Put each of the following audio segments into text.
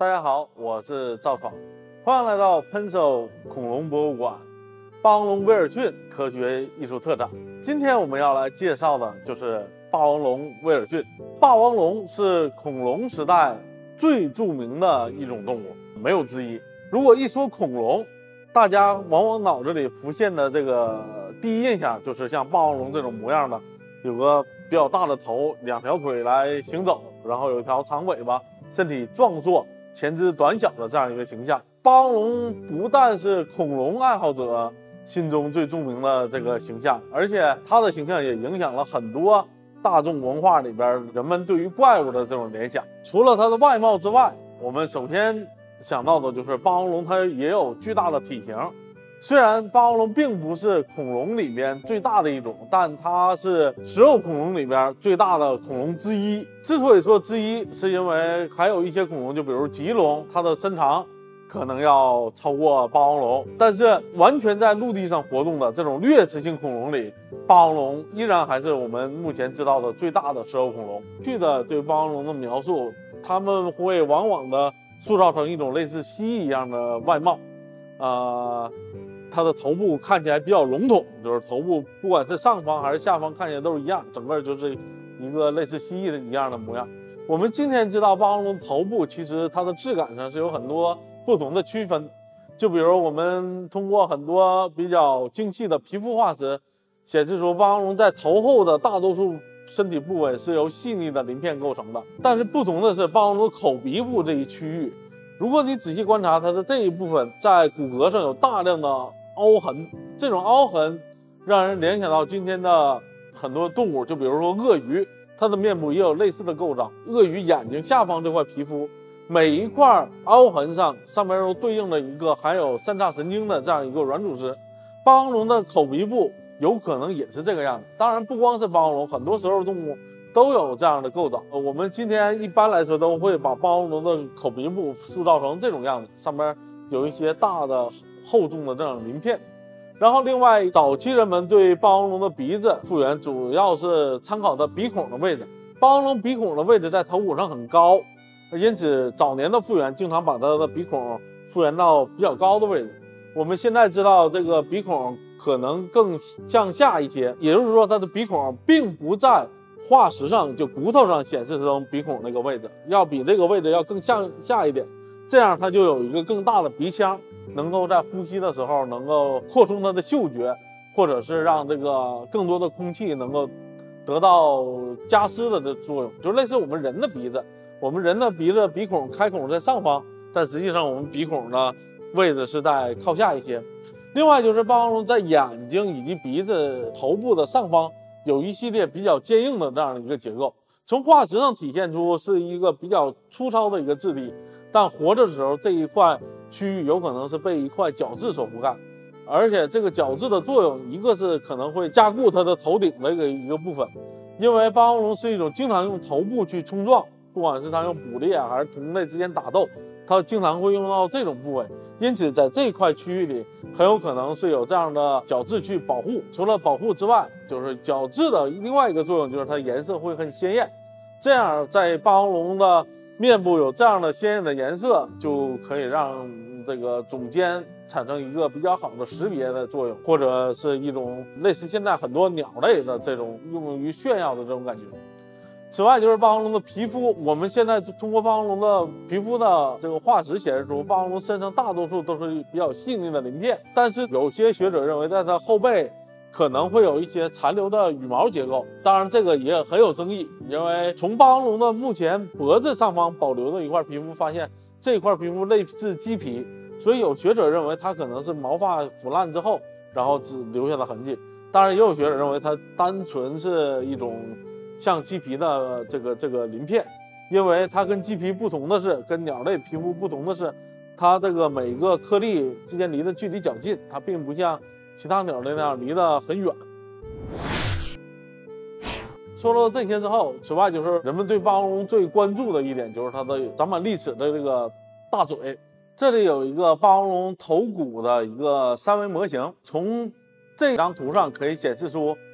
大家好，我是赵闯，欢迎来到PNSO恐龙博物馆霸王龙威尔逊科学艺术特展。今天我们要来介绍的就是霸王龙威尔逊。霸王龙是恐龙时代最著名的一种动物，没有之一。如果一说恐龙，大家往往脑子里浮现的这个第一印象就是像霸王龙这种模样的，有个比较大的头，两条腿来行走，然后有一条长尾巴，身体壮硕，前肢短小的这样一个形象。霸王龙不但是恐龙爱好者心中最著名的这个形象，而且它的形象也影响了很多大众文化里边人们对于怪物的这种联想。除了它的外貌之外，我们首先想到的就是霸王龙，它也有巨大的体型。虽然霸王龙并不是恐龙里边最大的一种，但它是食肉恐龙里边最大的恐龙之一。之所以说之一，是因为还有一些恐龙，就比如棘龙，它的身长可能要超过霸王龙。但是完全在陆地上活动的这种掠食性恐龙里，霸王龙依然还是我们目前知道的最大的食肉恐龙。据的对霸王龙的描述，它们会往往的塑造成一种类似蜥蜴一样的外貌，它的头部看起来比较笼统，就是头部不管是上方还是下方看起来都是一样，整个就是一个类似蜥蜴的一样的模样。我们今天知道霸王龙头部其实它的质感上是有很多不同的区分，就比如我们通过很多比较精细的皮肤化石显示出，霸王龙在头后的大多数身体部位是由细腻的鳞片构成的。但是不同的是，霸王龙口鼻部这一区域，如果你仔细观察它的这一部分，在骨骼上有大量的凹痕，这种凹痕让人联想到今天的很多动物，就比如说鳄鱼，它的面部也有类似的构造。鳄鱼眼睛下方这块皮肤，每一块凹痕上面都对应了一个含有三叉神经的这样一个软组织。霸王龙的口鼻部有可能也是这个样子。当然不光是霸王龙，很多食肉动物都有这样的构造。我们今天一般来说都会把霸王龙的口鼻部塑造成这种样子，上面有一些大的厚重的这种鳞片。然后另外，早期人们对霸王龙的鼻子复原主要是参考的鼻孔的位置。霸王龙鼻孔的位置在头骨上很高，因此早年的复原经常把它的鼻孔复原到比较高的位置。我们现在知道这个鼻孔可能更向下一些，也就是说它的鼻孔并不在化石上，就骨头上显示成鼻孔那个位置，要比这个位置要更向下一点，这样它就有一个更大的鼻腔，能够在呼吸的时候能够扩充它的嗅觉，或者是让这个更多的空气能够得到加湿的这作用，就类似我们人的鼻子。我们人的鼻子鼻孔开孔在上方，但实际上我们鼻孔的位置是在靠下一些。另外就是霸王龙在眼睛以及鼻子头部的上方有一系列比较坚硬的这样一个结构，从化石上体现出是一个比较粗糙的一个质地，但活着的时候这一块区域有可能是被一块角质所覆盖，而且这个角质的作用，一个是可能会加固它的头顶的一个部分，因为霸王龙是一种经常用头部去冲撞，不管是它用捕猎还是同类之间打斗，它经常会用到这种部位，因此在这一块区域里很有可能是有这样的角质去保护。除了保护之外，就是角质的另外一个作用就是它颜色会很鲜艳，这样在霸王龙的面部有这样的鲜艳的颜色，就可以让这个种间产生一个比较好的识别的作用，或者是一种类似现在很多鸟类的这种用于炫耀的这种感觉。此外就是霸王龙的皮肤，我们现在通过霸王龙的皮肤的这个化石显示出，霸王龙身上大多数都是比较细腻的鳞片，但是有些学者认为在它后背可能会有一些残留的羽毛结构，当然这个也很有争议，因为从霸王龙的目前脖子上方保留的一块皮肤发现，这块皮肤类似鸡皮，所以有学者认为它可能是毛发腐烂之后然后只留下的痕迹。当然也有学者认为它单纯是一种像鸡皮的这个鳞片，因为它跟鸡皮不同的是，跟鸟类皮肤不同的是，它这个每个颗粒之间离的距离较近，它并不像其他鸟类那样离得很远。说了这些之后，此外就是人们对霸王龙最关注的一点就是它的长满利齿的这个大嘴。这里有一个霸王龙头骨的一个3维模型，从这张图上可以显示出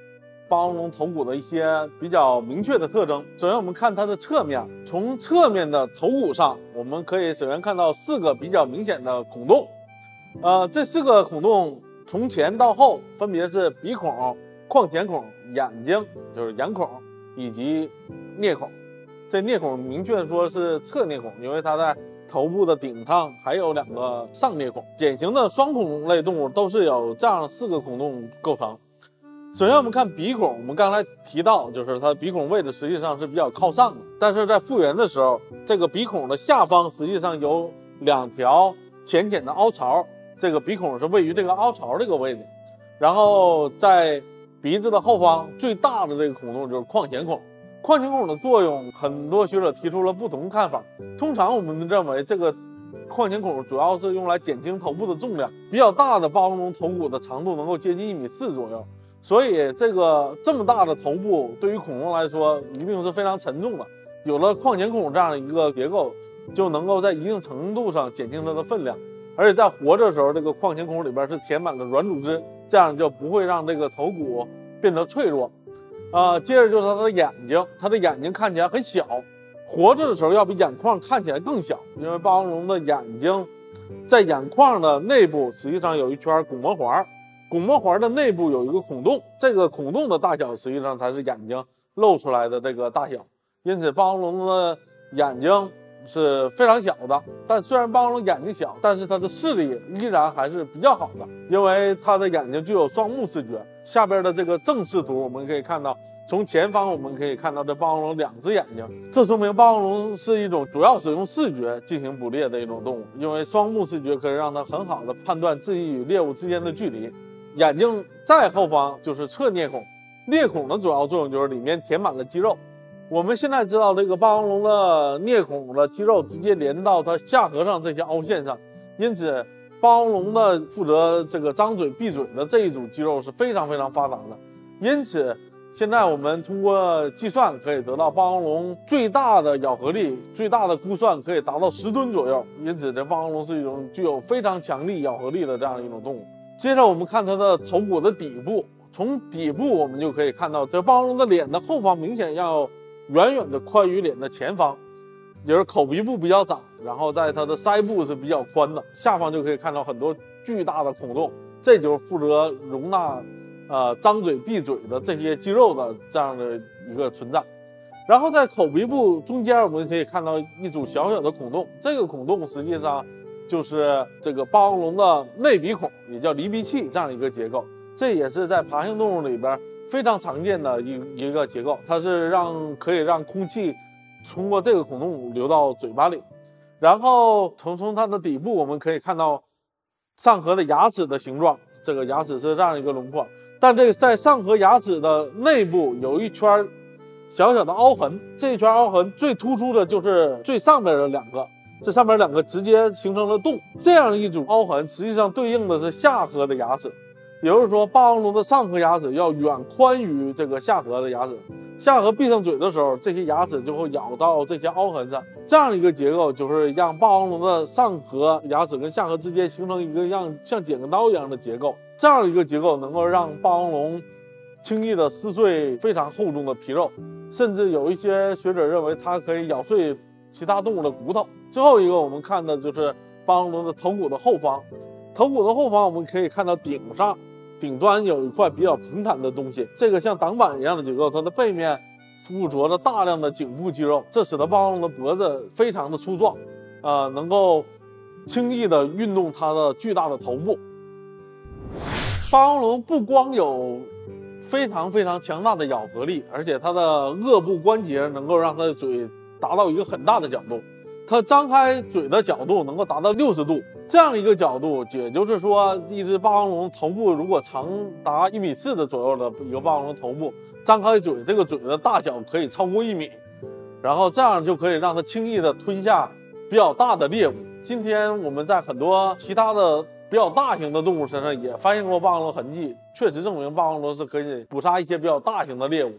霸王龙头骨的一些比较明确的特征。首先我们看它的侧面，从侧面的头骨上，我们可以首先看到4个比较明显的孔洞。这4个孔洞从前到后分别是鼻孔、眶前孔、眼睛就是眼孔以及颞孔。这颞孔明确说是侧颞孔，因为它在头部的顶上还有2个上颞孔。典型的双孔类动物都是有这样4个孔洞构成。首先我们看鼻孔，我们刚才提到就是它鼻孔位置实际上是比较靠上的，但是在复原的时候，这个鼻孔的下方实际上有2条浅浅的凹槽，这个鼻孔是位于这个凹槽这个位置。然后在鼻子的后方最大的这个孔洞就是眶前孔。眶前孔的作用，很多学者提出了不同看法。通常我们认为这个眶前孔主要是用来减轻头部的重量，比较大的霸王龙头骨的长度能够接近1.4米左右。所以这么大的头部对于恐龙来说一定是非常沉重的，有了眶前孔这样的一个结构，就能够在一定程度上减轻它的分量。而且在活着的时候，这个眶前孔里边是填满了软组织，这样就不会让这个头骨变得脆弱。接着就是它的眼睛，它的眼睛看起来很小，活着的时候要比眼眶看起来更小，因为霸王龙的眼睛在眼眶的内部实际上有一圈巩膜环。巩膜环的内部有一个孔洞，这个孔洞的大小实际上才是眼睛露出来的这个大小。因此霸王龙的眼睛是非常小的，但虽然霸王龙眼睛小，但是它的视力依然还是比较好的，因为它的眼睛具有双目视觉。下边的这个正视图我们可以看到，从前方我们可以看到这霸王龙2只眼睛，这说明霸王龙是一种主要使用视觉进行捕猎的一种动物，因为双目视觉可以让它很好的判断自己与猎物之间的距离。眼睛再后方就是侧颞孔，颞孔的主要作用就是里面填满了肌肉。我们现在知道这个霸王龙的颞孔的肌肉直接连到它下颌上这些凹陷上，因此霸王龙的负责这个张嘴闭嘴的这一组肌肉是非常非常发达的。因此现在我们通过计算可以得到霸王龙最大的咬合力，最大的估算可以达到10吨左右。因此这霸王龙是一种具有非常强力咬合力的这样一种动物。接着我们看它的头骨的底部，从底部我们就可以看到，这霸王龙的脸的后方明显要远远的宽于脸的前方，也就是口鼻部比较窄，然后在它的腮部是比较宽的，下方就可以看到很多巨大的孔洞，这就是负责容纳张嘴闭嘴的这些肌肉的这样的一个存在。然后在口鼻部中间我们可以看到一组小小的孔洞，这个孔洞实际上就是这个霸王龙的内鼻孔，也叫离鼻器这样一个结构，这也是在爬行动物里边非常常见的一个结构，它是可以让空气通过这个孔洞流到嘴巴里。然后从它的底部我们可以看到上颌的牙齿的形状，这个牙齿是这样一个轮廓，但这个在上颌牙齿的内部有一圈小小的凹痕，这一圈凹痕最突出的就是最上面的2个，这上面2个直接形成了洞，这样一组凹痕实际上对应的是下颌的牙齿，也就是说霸王龙的上颌牙齿要远宽于这个下颌的牙齿，下颌闭上嘴的时候，这些牙齿就会咬到这些凹痕上，这样一个结构就是让霸王龙的上颌牙齿跟下颌之间形成一个像剪个刀一样的结构，这样一个结构能够让霸王龙轻易的撕碎非常厚重的皮肉，甚至有一些学者认为它可以咬碎其他动物的骨头。最后一个我们看的就是霸王龙的头骨的后方，头骨的后方我们可以看到顶端有一块比较平坦的东西，这个像挡板一样的结构，它的背面附着着大量的颈部肌肉，这使得霸王龙的脖子非常的粗壮，能够轻易的运动它的巨大的头部。霸王龙不光有非常非常强大的咬合力，而且它的颚部关节能够让它的嘴达到一个很大的角度，它张开嘴的角度能够达到60度，这样一个角度，也就是说，一只霸王龙头部如果长达1.4米的左右的一个霸王龙头部，张开嘴，这个嘴的大小可以超过1米，然后这样就可以让它轻易的吞下比较大的猎物。今天我们在很多其他的比较大型的动物身上也发现过霸王龙痕迹，确实证明霸王龙是可以捕杀一些比较大型的猎物。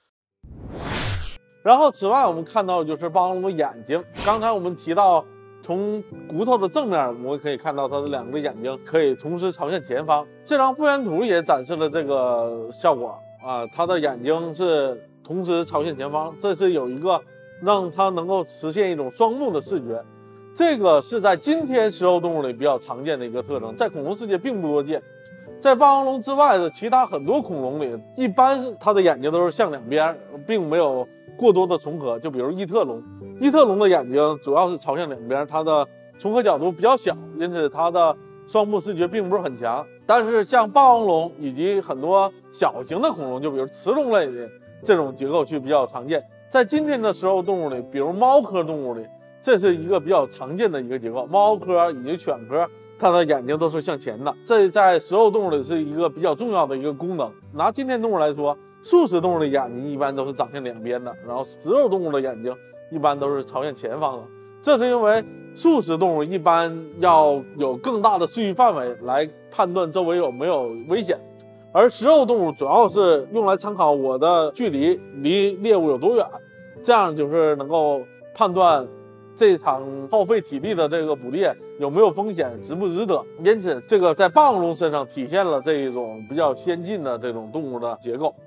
然后此外我们看到就是霸王龙的眼睛，刚才我们提到从骨头的正面我们可以看到它的2个眼睛可以同时朝向前方，这张复原图也展示了这个效果。 啊，它的眼睛是同时朝向前方，这是有一个让它能够实现一种双目的视觉。这个是在今天食肉动物里比较常见的一个特征，在恐龙世界并不多见。在霸王龙之外的其他很多恐龙里，一般是它的眼睛都是向两边，并没有过多的重合。就比如异特龙，异特龙的眼睛主要是朝向两边，它的重合角度比较小，因此它的双目视觉并不是很强。但是像霸王龙以及很多小型的恐龙，就比如雌龙类的这种结构区比较常见。在今天的食肉动物里，比如猫科动物里，这是一个比较常见的一个结构。猫科以及犬科，它的眼睛都是向前的，这在食肉动物里是一个比较重要的一个功能。拿今天动物来说，素食动物的眼睛一般都是长向两边的，然后食肉动物的眼睛一般都是朝向前方的。这是因为素食动物一般要有更大的视域范围来判断周围有没有危险，而食肉动物主要是用来参考我的距离离猎物有多远，这样就是能够判断这场耗费体力的这个捕猎有没有风险，值不值得。因此，这个在霸王龙身上体现了这一种比较先进的这种动物的结构。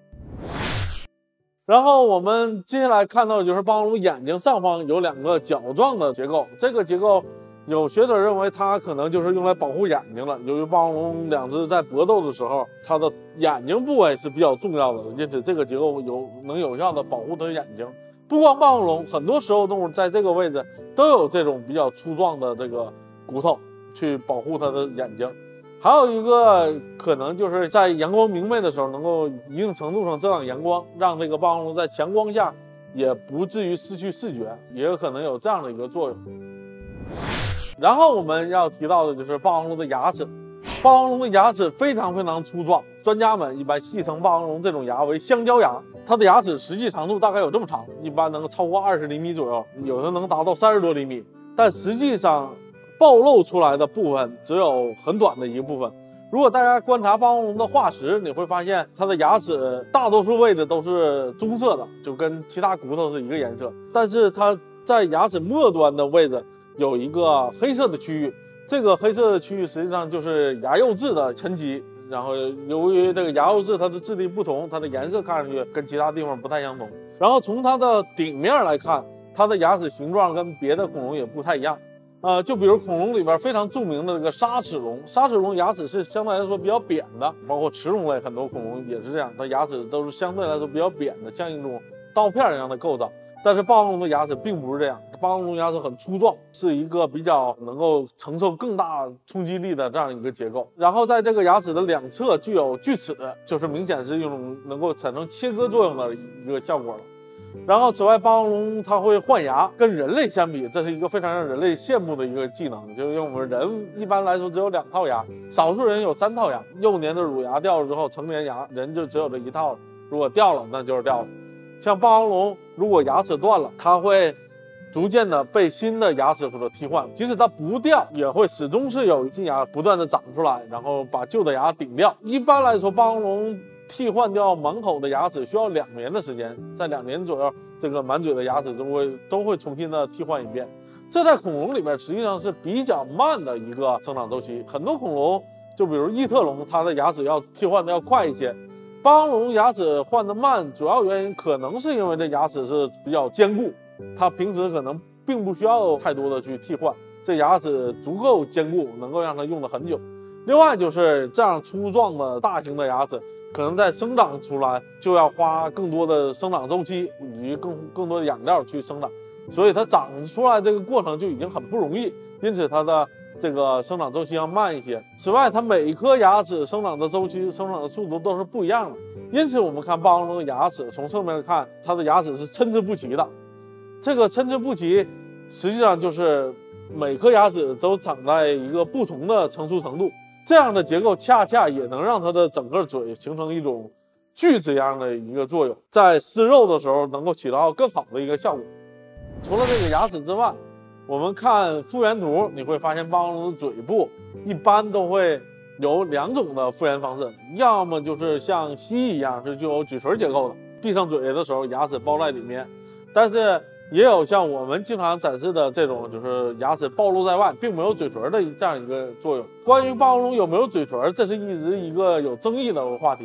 然后我们接下来看到的就是霸王龙眼睛上方有两个角状的结构，这个结构有学者认为它可能就是用来保护眼睛了。由于霸王龙两只在搏斗的时候，它的眼睛部位是比较重要的，因此这个结构能有效的保护它的眼睛。不光霸王龙，很多食肉动物在这个位置都有这种比较粗壮的这个骨头去保护它的眼睛。还有一个可能就是在阳光明媚的时候，能够一定程度上遮挡阳光，让这个霸王龙在强光下也不至于失去视觉，也有可能有这样的一个作用。然后我们要提到的就是霸王龙的牙齿。霸王龙的牙齿非常非常粗壮，专家们一般戏称霸王龙这种牙为香蕉牙。它的牙齿实际长度大概有这么长，一般能够超过20厘米左右，有的能达到30多厘米，但实际上暴露出来的部分只有很短的一部分。如果大家观察霸王龙的化石，你会发现它的牙齿大多数位置都是棕色的，就跟其他骨头是一个颜色，但是它在牙齿末端的位置有一个黑色的区域，这个黑色的区域实际上就是牙釉质的沉积。然后由于这个牙釉质它的质地不同，它的颜色看上去跟其他地方不太相同。然后从它的顶面来看，它的牙齿形状跟别的恐龙也不太一样。就比如恐龙里边非常著名的这个砂齿龙，砂齿龙牙齿是相对来说比较扁的，包括齿龙类很多恐龙也是这样，它牙齿都是相对来说比较扁的，像一种刀片一样的构造。但是霸王龙的牙齿并不是这样，霸王龙牙齿很粗壮，是一个比较能够承受更大冲击力的这样一个结构。然后在这个牙齿的两侧具有锯齿，就是明显是一种能够产生切割作用的一个效果了。然后此外，霸王龙它会换牙，跟人类相比，这是一个非常让人类羡慕的一个技能。就是因为我们人一般来说只有2套牙，少数人有3套牙。幼年的乳牙掉了之后，成年牙人就只有这1套了，如果掉了那就是掉了。像霸王龙，如果牙齿断了，它会逐渐的被新的牙齿所替换，即使它不掉，也会始终是有新牙不断的长出来，然后把旧的牙顶掉。一般来说，霸王龙替换掉满口的牙齿需要2年的时间，在2年左右，这个满嘴的牙齿都会重新的替换一遍。这在恐龙里面实际上是比较慢的一个生长周期，很多恐龙，就比如异特龙，它的牙齿要替换的要快一些。霸王龙牙齿换得慢，主要原因可能是因为这牙齿是比较坚固，它平时可能并不需要太多的去替换，这牙齿足够坚固，能够让它用得很久。另外就是这样粗壮的大型的牙齿，可能在生长出来就要花更多的生长周期以及更多的养料去生长，所以它长出来这个过程就已经很不容易，因此它的这个生长周期要慢一些。此外，它每一颗牙齿生长的周期、生长的速度都是不一样的，因此我们看霸王龙的牙齿，从侧面看，它的牙齿是参差不齐的。这个参差不齐，实际上就是每颗牙齿都长在一个不同的成熟程度，这样的结构恰恰也能让它的整个嘴形成一种锯子一样的一个作用，在撕肉的时候能够起到更好的一个效果。除了这个牙齿之外，我们看复原图，你会发现霸王龙的嘴部一般都会有2种的复原方式，要么就是像蜥蜴一样是具有嘴唇结构的，闭上嘴的时候牙齿包在里面，但是也有像我们经常展示的这种，就是牙齿暴露在外，并没有嘴唇的这样一个作用。关于霸王龙有没有嘴唇，这是一直一个有争议的话题。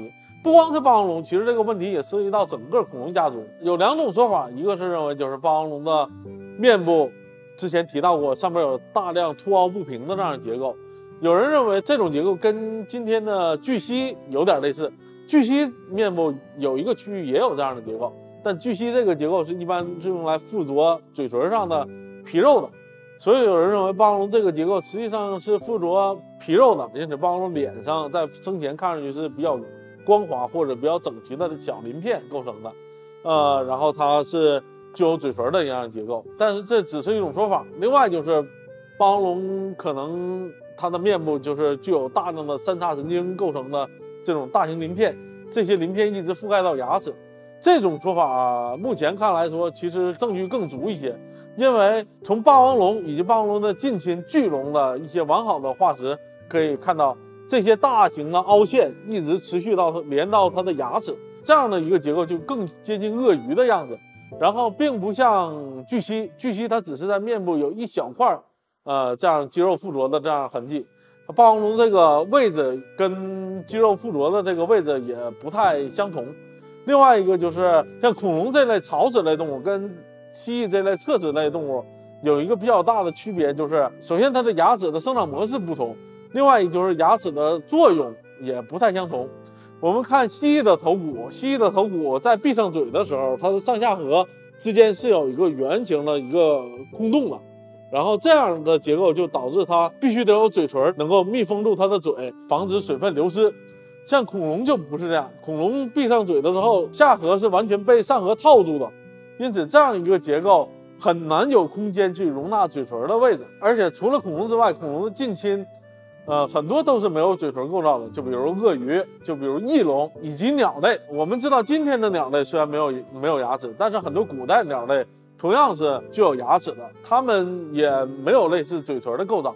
不光是霸王龙，其实这个问题也涉及到整个恐龙家族。有2种说法，一个是认为就是霸王龙的面部，之前提到过，上面有大量凸凹不平的这样的结构。有人认为这种结构跟今天的巨蜥有点类似，巨蜥面部有一个区域也有这样的结构，但巨蜥这个结构是一般是用来附着嘴唇上的皮肉的，所以有人认为霸王龙这个结构实际上是附着皮肉的，因此霸王龙脸上在生前看上去是比较光滑或者比较整齐的小鳞片构成的，然后它是具有嘴唇的一样的结构，但是这只是一种说法。另外就是霸王龙可能它的面部就是具有大量的三叉神经构成的这种大型鳞片，这些鳞片一直覆盖到牙齿。这种说法目前看来说，其实证据更足一些，因为从霸王龙以及霸王龙的近亲巨龙的一些完好的化石可以看到，这些大型的凹陷一直持续到连到它的牙齿，这样的一个结构就更接近鳄鱼的样子。然后并不像巨蜥，巨蜥它只是在面部有一小块这样肌肉附着的这样痕迹。霸王龙这个位置跟肌肉附着的这个位置也不太相同。另外一个就是像恐龙这类草食类动物跟蜥蜴这类侧食类动物有一个比较大的区别，就是首先它的牙齿的生长模式不同，另外一个就是牙齿的作用也不太相同。我们看蜥蜴的头骨，蜥蜴的头骨在闭上嘴的时候，它的上下颌之间是有一个圆形的一个空洞的，然后这样的结构就导致它必须得有嘴唇能够密封住它的嘴，防止水分流失。像恐龙就不是这样，恐龙闭上嘴的时候，下颌是完全被上颌套住的，因此这样一个结构很难有空间去容纳嘴唇的位置。而且除了恐龙之外，恐龙的近亲很多都是没有嘴唇构造的，就比如鳄鱼，就比如翼龙以及鸟类。我们知道今天的鸟类虽然没有牙齿，但是很多古代鸟类同样是具有牙齿的，它们也没有类似嘴唇的构造。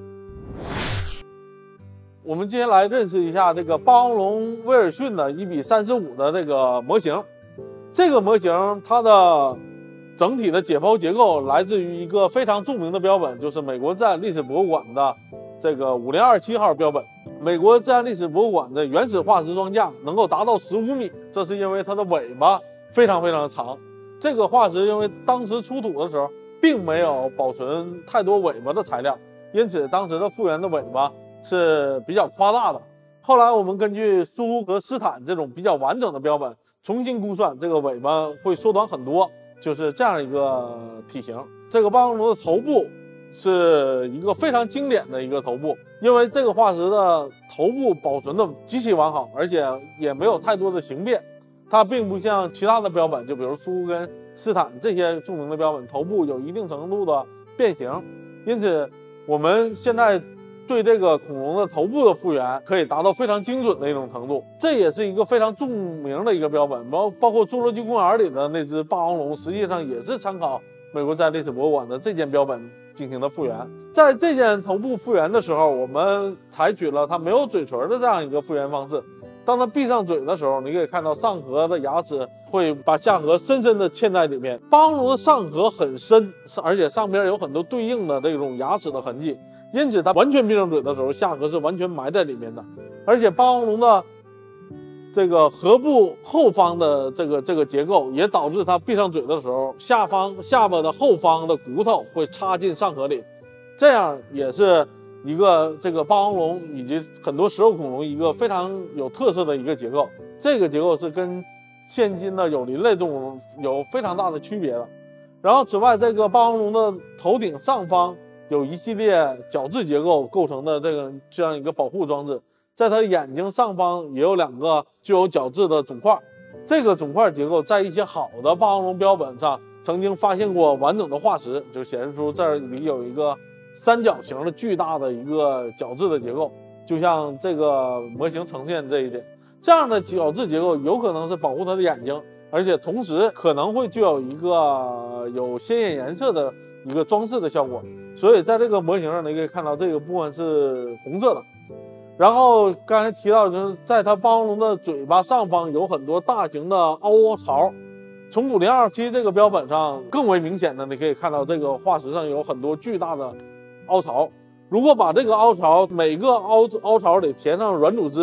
我们接下来认识一下这个霸王龙威尔逊的1:35的这个模型。这个模型它的整体的解剖结构来自于一个非常著名的标本，就是美国自然历史博物馆的这个5027号标本。美国自然历史博物馆的原始化石装架能够达到15米，这是因为它的尾巴非常长。这个化石因为当时出土的时候并没有保存太多尾巴的材料，因此当时的复原的尾巴是比较夸大的。后来我们根据苏和斯坦这种比较完整的标本重新估算，这个尾巴会缩短很多，就是这样一个体型。这个霸王龙的头部是一个非常经典的一个头部，因为这个化石的头部保存的极其完好，而且也没有太多的形变。它并不像其他的标本，就比如苏跟斯坦这些著名的标本，头部有一定程度的变形。因此我们现在对这个恐龙的头部的复原可以达到非常精准的一种程度，这也是一个非常著名的一个标本。包括侏罗纪公园里的那只霸王龙，实际上也是参考美国自然历史博物馆的这件标本进行的复原。在这件头部复原的时候，我们采取了它没有嘴唇的这样一个复原方式。当它闭上嘴的时候，你可以看到上颌的牙齿会把下颌深深的嵌在里面。霸王龙的上颌很深，而且上边有很多对应的这种牙齿的痕迹，因此它完全闭上嘴的时候，下颌是完全埋在里面的。而且霸王龙的这个颌部后方的这个结构，也导致它闭上嘴的时候，下巴的后方的骨头会插进上颌里，这样也是一个这个霸王龙以及很多食肉恐龙一个非常有特色的一个结构。这个结构是跟现今的有鳞类动物有非常大的区别的。然后此外，这个霸王龙的头顶上方有一系列角质结构构成的这样一个保护装置，在它眼睛上方也有2个具有角质的肿块。这个肿块结构在一些好的霸王龙标本上曾经发现过完整的化石，就显示出这里有一个三角形的巨大的一个角质的结构，就像这个模型呈现这一点。这样的角质结构有可能是保护它的眼睛，而且同时可能会具有一个有鲜艳颜色的一个装饰的效果。所以在这个模型上，你可以看到这个部分是红色的。然后刚才提到，就是在它霸王龙的嘴巴上方有很多大型的凹槽。从5027这个标本上更为明显的，你可以看到这个化石上有很多巨大的凹槽。如果把这个凹槽每个凹槽里填上软组织，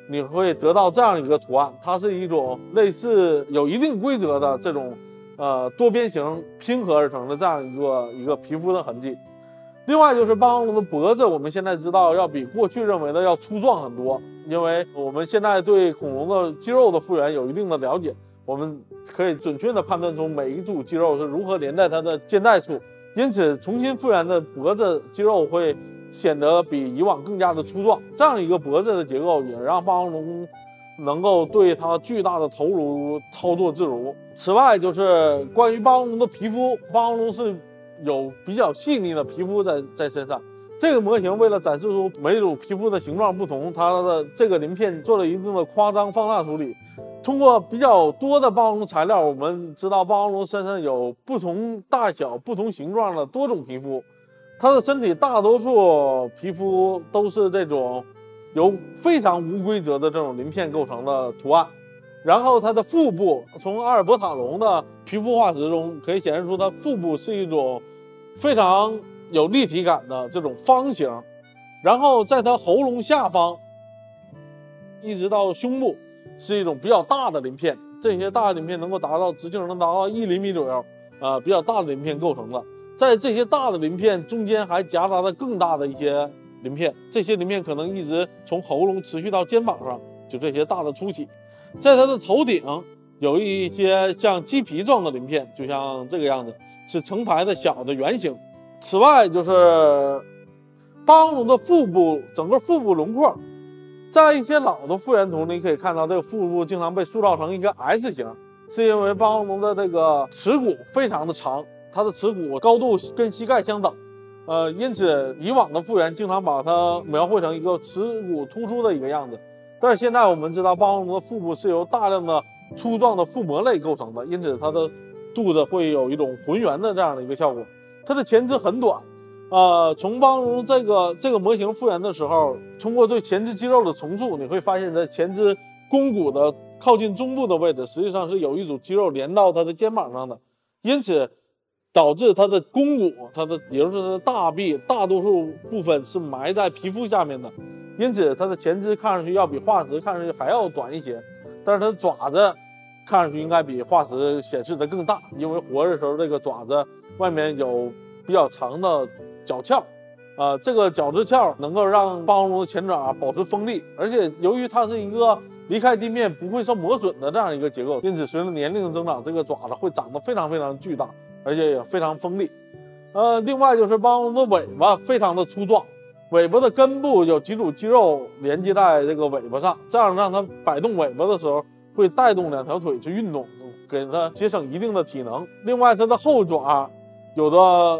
你会得到这样一个图案，它是一种类似有一定规则的这种多边形拼合而成的这样一个皮肤的痕迹。另外就是霸王龙的脖子，我们现在知道要比过去认为的要粗壮很多，因为我们现在对恐龙的肌肉的复原有一定的了解，我们可以准确的判断出每一组肌肉是如何连在它的肩带处，因此重新复原的脖子肌肉会显得比以往更加的粗壮。这样一个脖子的结构也让霸王龙能够对它巨大的头颅操作自如。此外就是关于霸王龙的皮肤，霸王龙是有比较细腻的皮肤在身上。这个模型为了展示出每种皮肤的形状不同，它的这个鳞片做了一定的夸张放大处理。通过比较多的霸王龙材料，我们知道霸王龙身上有不同大小、不同形状的多种皮肤。它的身体大多数皮肤都是这种由非常无规则的这种鳞片构成的图案。然后它的腹部，从阿尔伯塔龙的皮肤化石中可以显示出它腹部是一种非常有立体感的这种方形。然后在它喉咙下方一直到胸部是一种比较大的鳞片，这些大的鳞片能够达到直径能达到1厘米左右，比较大的鳞片构成的。在这些大的鳞片中间还夹杂着更大的一些鳞片，这些鳞片可能一直从喉咙持续到肩膀上，就这些大的凸起。在它的头顶有一些像鸡皮状的鳞片，就像这个样子，是成排的小的圆形。此外就是霸王龙的腹部，整个腹部轮廓，在一些老的复原图你可以看到这个腹部经常被塑造成一个 S 型，是因为霸王龙的这个耻骨非常的长，它的耻骨高度跟膝盖相等，因此以往的复原经常把它描绘成一个耻骨突出的一个样子。但是现在我们知道霸王龙的腹部是由大量的粗壮的腹膜类构成的，因此它的肚子会有一种浑圆的这样的一个效果。它的前肢很短，从霸王龙这个模型复原的时候，通过对前肢肌肉的重塑，你会发现在前肢肱骨的靠近中部的位置，实际上是有一组肌肉连到它的肩膀上的，因此导致它的肱骨，也就是它的大臂大多数部分是埋在皮肤下面的，因此它的前肢看上去要比化石看上去还要短一些，但是它的爪子看上去应该比化石显示的更大，因为活着的时候这个爪子外面有比较长的角鞘，这个角质鞘能够让霸王龙的前爪保持锋利，而且由于它是一个离开地面不会受磨损的这样一个结构，因此随着年龄的增长，这个爪子会长得非常非常巨大，而且也非常锋利。另外就是霸王龙的尾巴非常的粗壮，尾巴的根部有几组肌肉连接在这个尾巴上，这样让它摆动尾巴的时候会带动两条腿去运动，给它节省一定的体能。另外它的后爪有着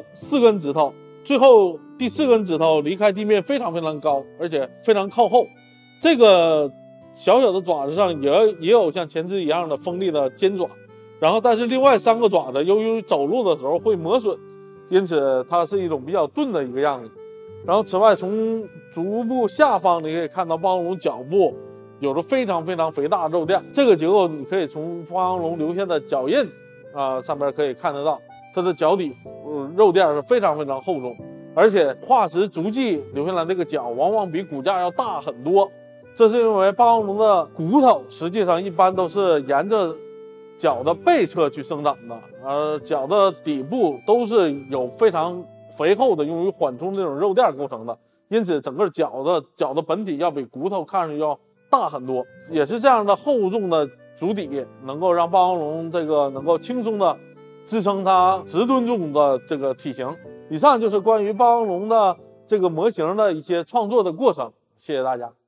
4根指头，最后第4根指头离开地面非常非常高，而且非常靠后。这个小小的爪子上也有像前肢一样的锋利的尖爪，然后但是另外3个爪子由于走路的时候会磨损，因此它是一种比较钝的一个样子。然后此外从足部下方你可以看到霸王龙脚部有着非常非常肥大的肉垫，这个结构你可以从霸王龙留下的脚印上面可以看得到，它的脚底肉垫是非常非常厚重，而且化石足迹留下来这个脚往往比骨架要大很多。这是因为霸王龙的骨头实际上一般都是沿着脚的背侧去生长的，而脚的底部都是有非常肥厚的用于缓冲这种肉垫构成的，因此整个脚的本体要比骨头看上去要大很多。也是这样的厚重的足底能够让霸王龙能够轻松的支撑它10吨重的这个体型。以上就是关于霸王龙的这个模型的一些创作的过程，谢谢大家。